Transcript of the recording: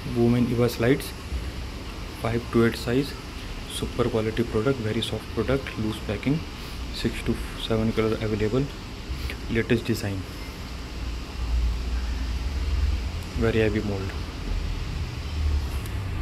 Women इवा slides 5 to 8 size, super quality product, very soft product, loose packing, 6 to 7 color available, latest design, very heavy mold.